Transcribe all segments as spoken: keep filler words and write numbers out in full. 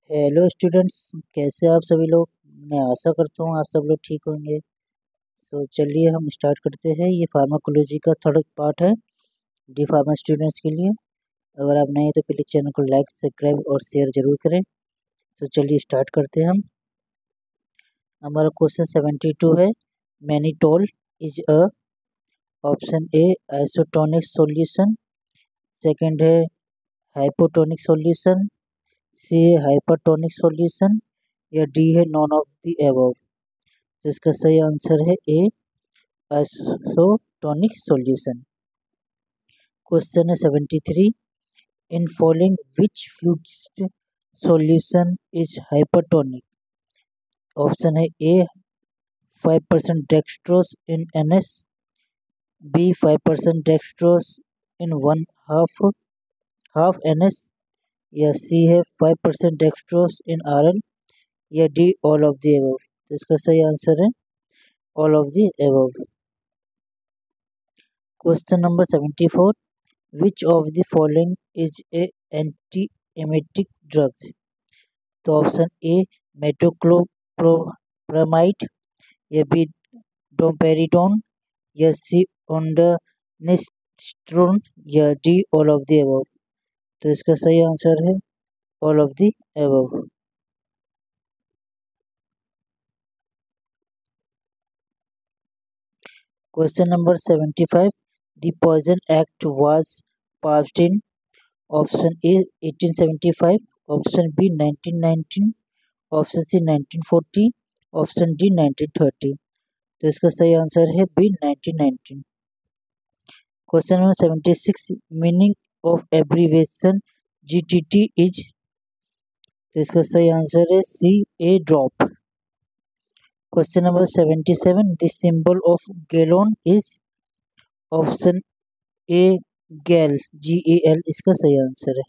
Hello students, कैसे आप सभी लोग। मैं आशा करता हूँ आप सब लोग ठीक होंगे। सो चलिए हम स्टार्ट करते हैं। ये फार्माकोलॉजी का थर्ड पार्ट है डी फार्मा स्टूडेंट्स के लिए। अगर आप नए हैं तो प्लीज़ चैनल को लाइक सब्सक्राइब और शेयर जरूर करें। तो चलिए स्टार्ट करते हैं हम। हमारा क्वेश्चन सेवेंटी टू है। Mannitol is a option A isotonic solution, second है हाइपोटोनिक सॉल्यूशन, सी है हाइपरटोनिक सॉल्यूशन, या डी है नॉन ऑफ द एबव। तो इसका सही आंसर है ए आइसोटोनिक सॉल्यूशन। क्वेश्चन है seventy three. In following which fluid solution is hypertonic. Option है A five percent dextrose in N S, B five percent dextrose in one half half N S, या C है five percent dextrose in R L, या D all of the above. तो इसका सही answer है all of the above. Question number seventy four. Which of the following is a antiemetic drugs. तो option A metoclopramide, या B डोपेरिडोन, या C ondansetron, या D all of the above. तो इसका सही आंसर है all of the above. Question number seventy five. The poison act was passed in. Option A eighteen seventy five, option B nineteen nineteen, option C nineteen forty, option D nineteen thirty. तो इसका सही answer है B nineteen nineteen. Question number seventy six. Meaning of abbreviation GTT is. तो इसका सही answer है C a drop. Question number seventy seven. The symbol of gallon is. Option A gal, G A L इसका सही answer है।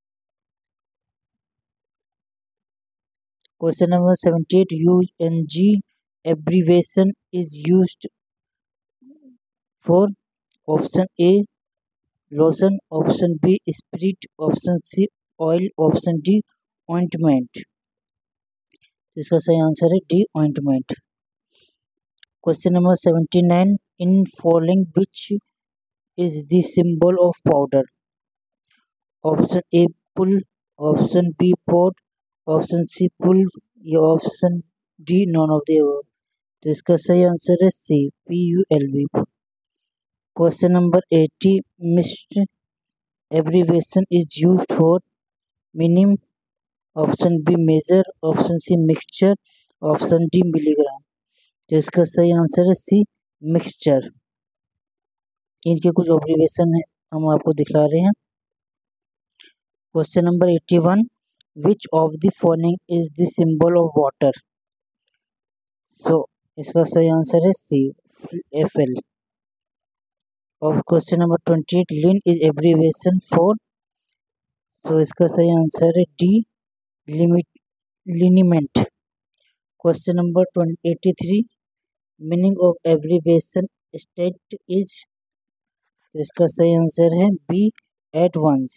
Question number seventy eight. U N G abbreviation is used for। Option A lotion, option B spirit, option C oil, option D ointment. इसका सही answer है D ointment. Question number seventy nine. In following which is the symbol of powder. Option A pull, option B pot, option C pull, या option D none of the above. तो इसका सही answer है C P U L B. Question number eighty. Mist abbreviation is used for. Meaning. Option B major, option C mixture, option D milligram. तो इसका सही answer है सी mixture. इनके कुछ एब्रीविएशन है हम आपको दिखा रहे हैं। Question number eighty one. Which of the following is the symbol of water. So इसका सही आंसर है सी एफ एल। और question number twenty eight. Lin is abbreviation for. तो इसका सही आंसर है D limit liniment. Question number eighty three. Meaning of abbreviation stat is. तो इसका सही आंसर है B at once.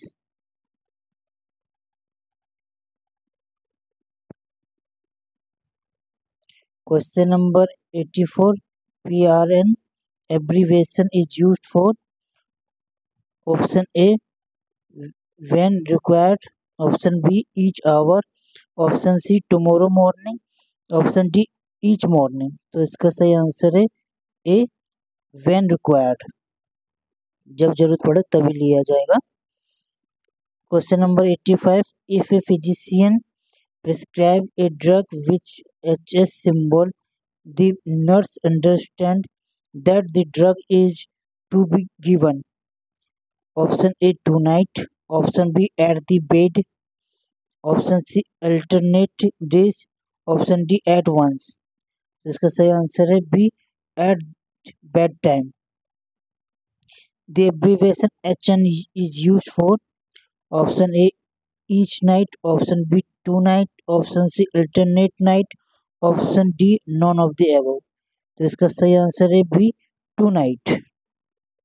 Question number eighty four. P R N abbreviation is used for। Option A when required, option B each hour, option C tomorrow morning, option D each morning। तो इसका सही answer है ए when required, जब जरूरत पड़े तभी लिया जाएगा। Question number eighty five. If a physician prescribe a drug which H S symbol, the nurse understand that the drug is to be given। Option A tonight, option B at the bed, option C alternate days, option D at once. इसका सही answer है B at bed time. The abbreviation H N is used for. Option A each night, option B tonight, option C alternate night, option D none of the above. तो इसका सही answer है B tonight.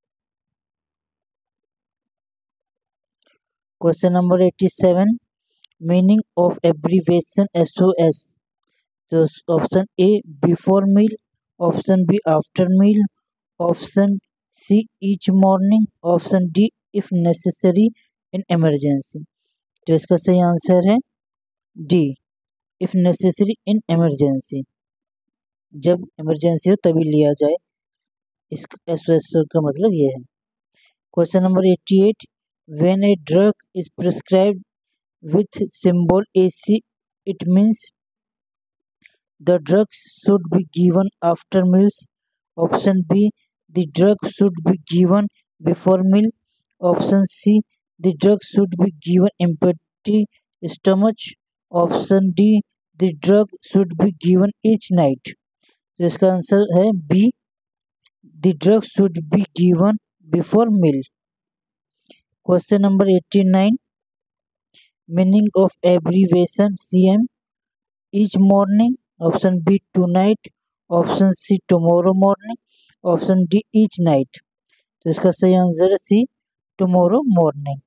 Question number eighty seven. Meaning of abbreviation S O S. तो option A before meal, option B after meal, option C each morning, option D if necessary in emergency. तो इसका सही answer है D if necessary in emergency, जब emergency हो तभी लिया जाए। इस एस ओ एस का मतलब ये है। Question number eighty eight, when a drug is prescribed with symbol A C, it means the drug should be given after meals. Option B, the drug should be given before meal. Option C, the drug should be given empty stomach. Option D, the drug should be given each night. तो इसका answer है B, the drug should be given before meal. Question number eighty nine, meaning of abbreviation C M, each morning. Option B tonight, option C tomorrow morning, option D each night. तो इसका सही answer है C tomorrow morning.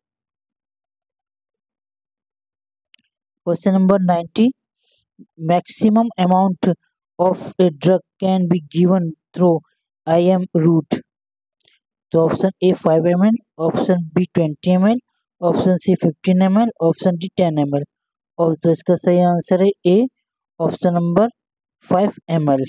Question number ninety, maximum amount of a drug can be given through I M route. तो option A five M L, option B twenty M L, option C fifteen M L, option D ten M L. और तो इसका सही answer है A option number five M L.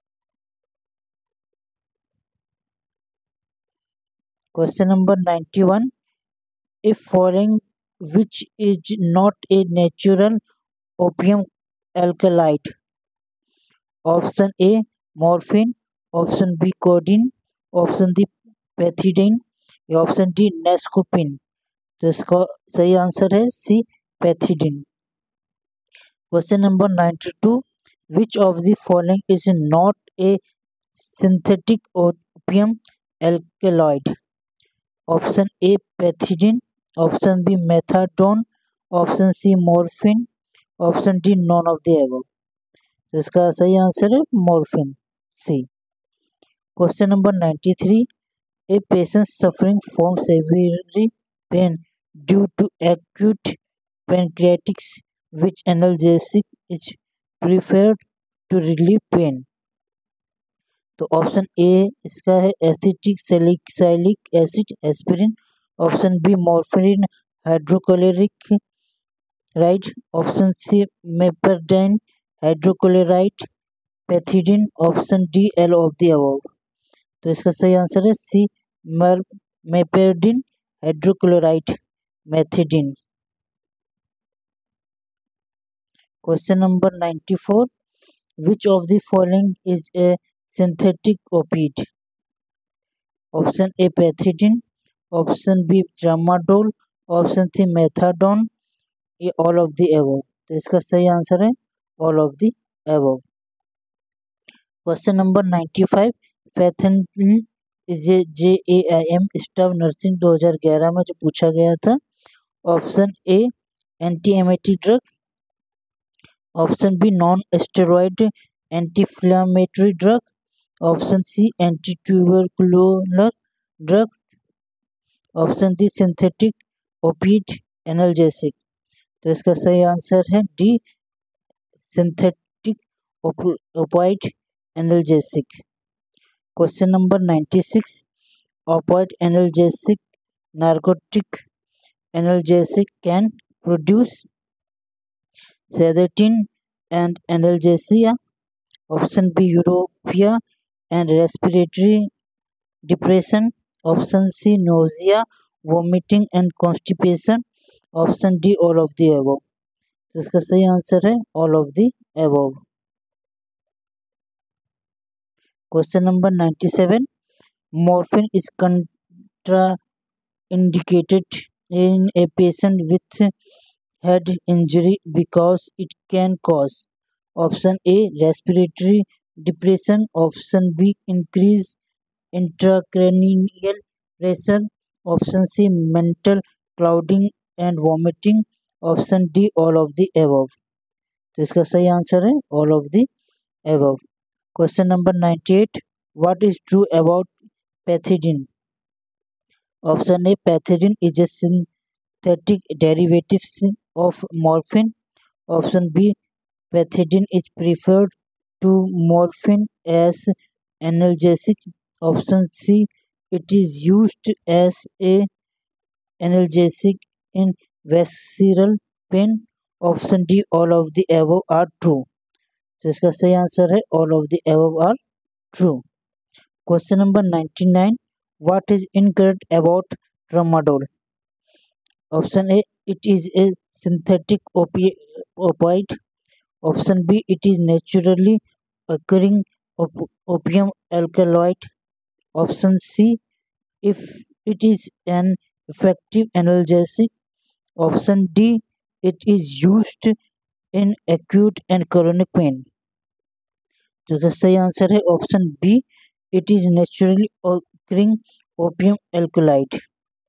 Question number ninety one, if following which is not a natural opium alkaloid? Option A morphine, option B codeine, option D pethidine, या option D noscapine. तो इसका सही answer है C pethidine. Question number ninety two, which of the following is not a synthetic opium alkaloid? Option A pethidine, option B methadone, option C morphine, option D none of the above. तो इसका सही answer है morphine, C. Question number ninety three, a patient suffering from severe pain due to acute pancreatitis, which analgesic is preferred to relieve pain? तो option A इसका है acetic salicylic acid aspirin, option B morphine hydrochloric right, option C meperidine hydrochloride pethidine, option D all of the above. तो इसका सही answer है C meperidine hydrochloride methidine. Question number ninety four, which of the following is a synthetic opioid? Option A pethidine, option B tramadol, option C methadone, ये all of the above. तो इसका सही answer है all of the above. Question number ninety five, पैथेनिल J A I M staff nursing दो हज़ार ग्यारह में जो पूछा गया था। Option A anti emetic drug, option B non steroid anti inflammatory drug, option C anti tubercular drug, option D synthetic opioid analgesic. तो इसका सही आंसर है D synthetic opioid analgesic. Question number ninety six, opioid analgesic narcotic analgesic can produce sedative and analgesia. Option B euphoria and respiratory depression, option C nausea, vomiting and constipation, option D all of the above। इसका सही answer है all of the above। Question number ninety-seven, morphine is contraindicated in a patient with head injury because it can cause option A respiratory depression, option B increase intracranial pressure, option C mental clouding and vomiting, option D all of the above। तो इसका सही answer है all of the above। Question number ninety-eight, what is true about pethidine? Option A pethidine is a synthetic derivative of morphine. Option B, pethidine is preferred to morphine as analgesic. Option C, it is used as a analgesic in visceral pain. Option D, all of the above are true. तो इसका सही answer है all of the above are true. Question number ninety-nine. What is incorrect about tramadol? Option A, it is a synthetic opi- opioid. Option B, it is naturally occurring op- opium alkaloid. Option C, if it is an effective analgesic. Option D, it is used in acute and chronic pain. तो इसका सही answer है option B, it is naturally occurring opium alkaloid.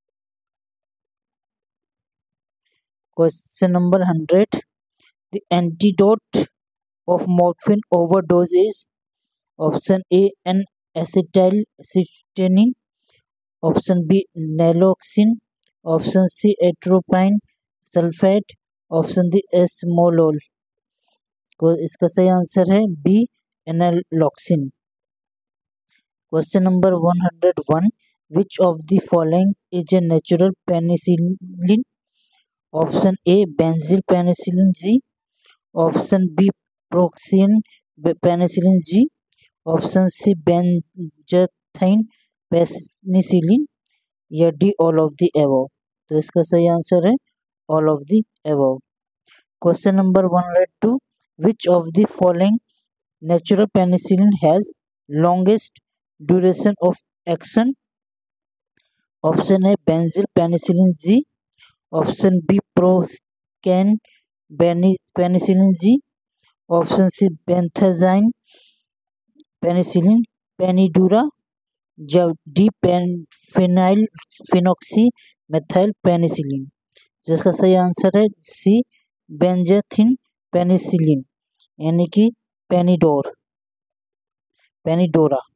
Question number one hundred. The antidote of morphine overdose is option A, an acetylcysteine. Option B, naloxone. Option C, atropine sulfate. Option D, esmolol. तो इसका सही answer है B, naloxone. Question number one hundred one. Which of the following is a natural penicillin? Option A, benzyl penicillin G. Option B, proxine penicillin G. Option C, benzathine penicillin. या D, all of the above. तो इसका सही answer है all of the above. Question number one hundred two. Which of the following natural penicillin has longest duration of action? Option A, benzyl penicillin G. Option B, proxane penicillin G. Option C, benzathine penicillin Panidura. D, phenyl phenoxymethyl penicillin. जिसका सही answer है सी, benzathine penicillin यानी कि पेनिडोर पेनिडोरा.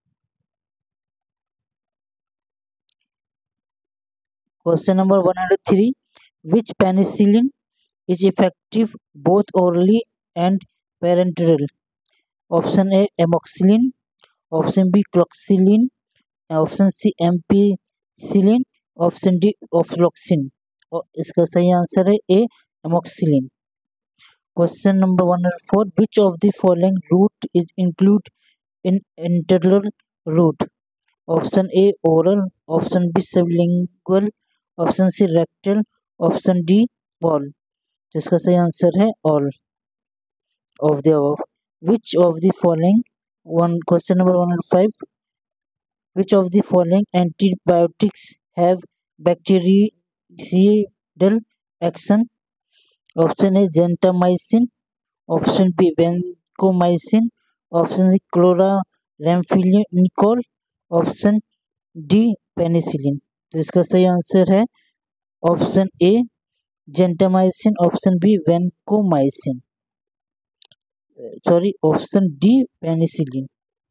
Question number one hundred three. Which penicillin is effective both orally and parenterally? Option A, amoxicillin. Option B, cloxacillin. Option C, ampicillin. Option D, ofloxacin. और इसका सही answer है ए, amoxicillin. Question number one hundred four. Which of the following route is included in enteral route? Option A, oral. Option B, sublingual. Option C, rectal. Option D, all. तो इसका सही answer है all of the above. Which of the following one question number one hundred five. Which of the following antibiotics have bactericidal action? Option A, gentamicin. Option B, vancomycin. Option C, chloramphenicol. Option D, penicillin. तो इसका सही answer है option A, gentamicin. Option B, vancomycin. Sorry, option D, penicillin.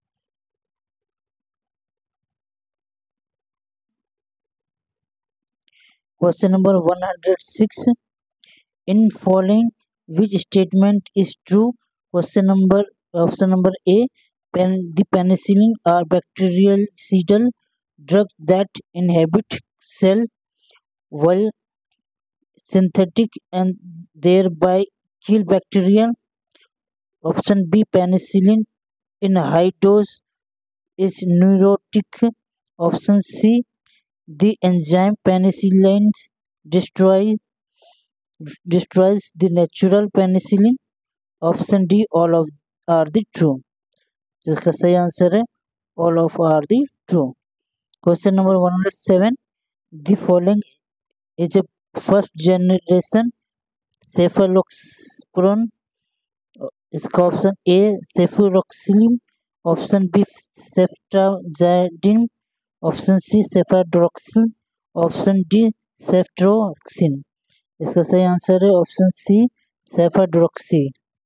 Question number one hundred six. In following which statement is true? Question number option number A, pen, the penicillin are bactericidal drugs that inhibit cell wall synthetic and thereby kill bacteria. Option B, penicillin in high dose is neurotic. Option C, the enzyme penicillin destroy destroys the natural penicillin. Option D, all of are the true. तो इसका सही answer है all of are the true. Question number one hundred seven. The following is a first generation cephalosporin. इसका option A, cefuroxime. Option B, ceftazidime. Option C, cefadroxil. Option D, ceftriaxone. इसका सही answer है option C, cefadroxil.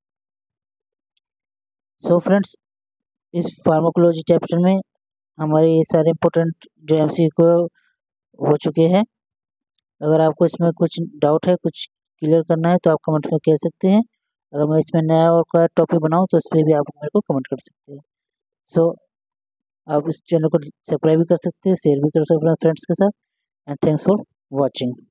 So friends, इस pharmacology chapter में हमारे ये सारे important जो एमसीक्यू हो चुके हैं. अगर आपको इसमें कुछ डाउट है, कुछ क्लियर करना है तो आप कमेंट में कह सकते हैं। अगर मैं इसमें नया और कोई टॉपिक बनाऊँ तो इस पर भी आप मेरे को कमेंट कर सकते हैं। सो आप इस चैनल को सब्सक्राइब भी कर सकते हैं, शेयर भी कर सकते हैं अपने फ्रेंड्स के साथ। And thanks for watching.